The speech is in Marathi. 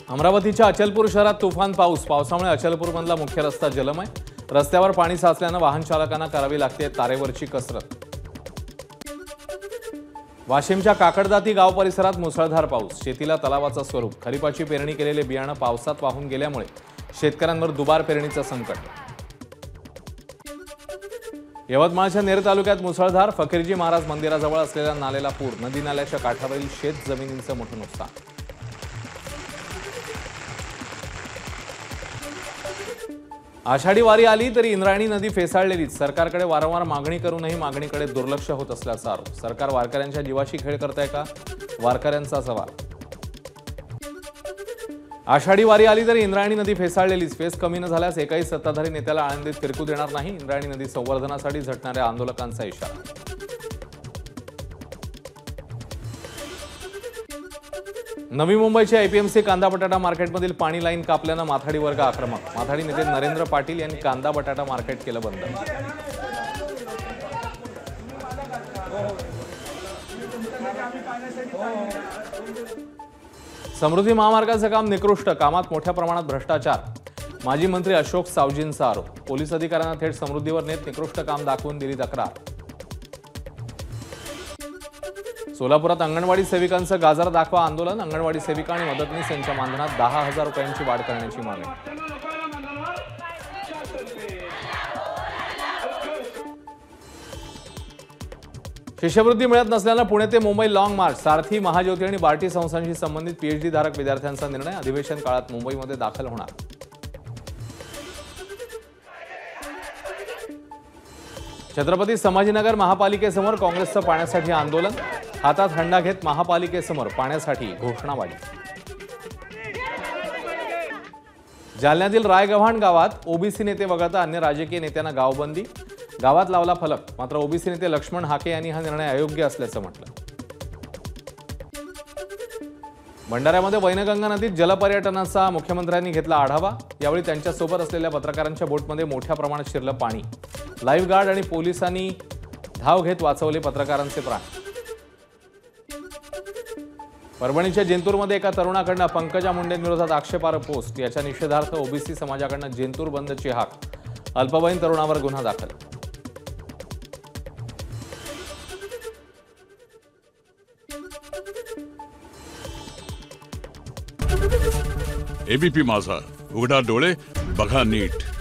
अमरावतीच्या अचलपूर शहरात तुफान पावसामुळे अचलपूरमधला मुख्य रस्ता जलमय। रस्त्यावर पाणी साचल्याने वाहन चालकांना करावी लागते तारेवरची कसरत। वाशिमच्या काकडदाती गाव परिसरात मुसळधार पाऊस, शेतीला तलावाचं स्वरूप। खरीपाची पेरणी केलेले बियाणं पावसात वाहून गेल्यामुळे शेतकऱ्यांवर दुबार पेरणीचं संकट। यवतमाळच्या नेर तालुक्यात मुसळधार, फकीरजी महाराज मंदिराजवळ असलेल्या नालेला पूर, नदी नाल्याच्या काठावरील शेत जमिनींचं मोठं नुकसान। आषाढी वारी आली तरी इंद्रायणी नदी फेसाळलेलीच। सरकारकडे वारंवार मागणी करूनही मागणीकडे दुर्लक्ष होत असल्याचा आरोप। सरकार वारकऱ्यांच्या जीवाशी खेळ करतंय का, वारकऱ्यांचा सवाल। आषाढी वारी आली तरी इंद्रायणी नदी फेसाळलेलीच। फेस कमी न झाल्यास एकाही सत्ताधारी नेत्याला आळंदीत फिरकू देणार नाही। इंद्रायणी नदी संवर्धनासाठी झटणाऱ्या आंदोलकांचा इशारा। नवी मुंबईच्या एपीएमसी कांदा बटाटा मार्केटमधील पाणी लाईन कापल्यानं माथाडी वर्ग आक्रमक। माथाडी नेते नरेंद्र पाटील यांनी कांदा बटाटा मार्केट केलं बंद। समृद्धी महामार्गाचं काम निकृष्ट, कामात मोठ्या प्रमाणात भ्रष्टाचार। माजी मंत्री अशोक सावजींचा आरोप। पोलीस अधिकाऱ्यांना थेट समृद्धीवर नेत निकृष्ट काम दाखवून दिली तक्रार। सोलापुरात अंगणवाडी सेविकांचं गाजर दाखवा आंदोलन। अंगणवाडी सेविका आणि मदतनीस यांच्या मानधनात 10,000 रुपयांची वाढ करण्याची मागणी। शिष्यवृत्ती मिळत नसल्यानं पुणे ते मुंबई लॉंग मार्च। सारथी, महाज्योती आणि बार्टी संस्थांशी संबंधित पीएचडी धारक विद्यार्थ्यांचा निर्णय। अधिवेशन काळात मुंबईमध्ये दाखल होणार। छत्रपती संभाजीनगर महापालिकेसमोर काँग्रेसचं पाण्यासाठी आंदोलन। हातात हंडा घेत महापालिकेसमोर पाण्यासाठी घोषणाबाजी। जालन्यातील रायगव्हाण गावात ओबीसी नेते वगळता अन्य राजकीय नेत्यांना गावबंदी। गावात लावला फलक, मात्र ओबीसी नेते लक्ष्मण हाके यांनी हा निर्णय अयोग्य असल्याचं म्हटलं। भंडाऱ्यामध्ये वैनगंगा नदीत जलपर्यटनाचा मुख्यमंत्र्यांनी घेतला आढावा। यावेळी त्यांच्यासोबत असलेल्या पत्रकारांच्या बोटमध्ये मोठ्या प्रमाणात शिरलं पाणी। लाईव्ह गार्ड आणि पोलिसांनी धाव घेत वाचवले पत्रकारांचे प्राण। परभणीच्या जिंतूरमध्ये एका तरुणाकडनं पंकजा मुंडेंविरोधात आक्षेपार्ह पोस्ट। याच्या निषेधार्थ ओबीसी समाजाकडनं जिंतूर बंदची हाक। अल्पवयीन तरुणावर गुन्हा दाखल। एबीपी माझा, उघडा डोळे बघा नीट।